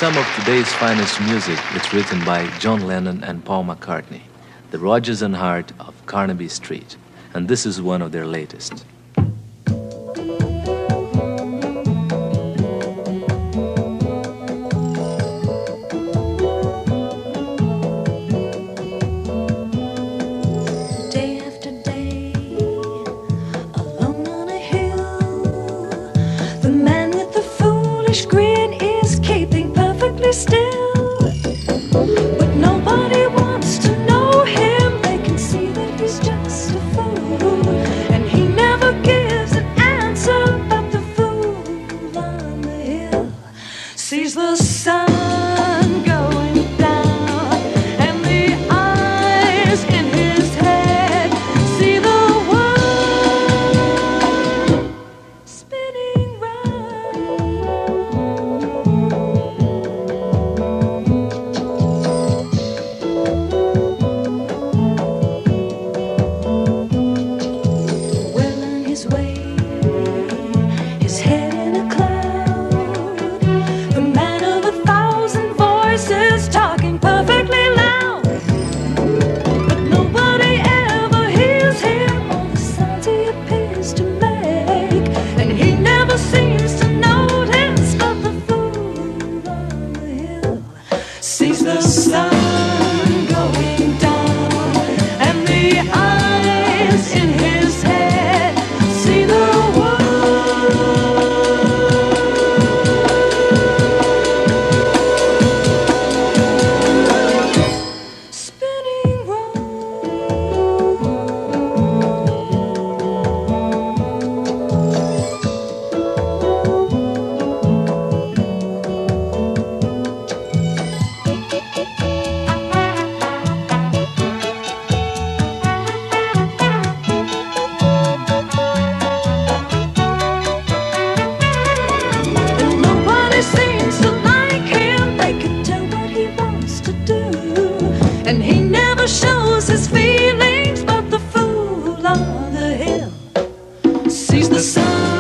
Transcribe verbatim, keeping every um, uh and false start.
some of today's finest music, it's written by John Lennon and Paul McCartney, the Rodgers and Hart of Carnaby Street. And this is one of their latest. Grin is keeping perfectly still, but nobody wants to know him. They can see that he's just a fool, and he never gives an answer. But the fool on the hill sees the sun going down, and the eyes in his head see the world spinning round. Sees the sun going down, and the eyes in his head see the world spinning and he never shows his feelings. But the fool on the hill sees the sun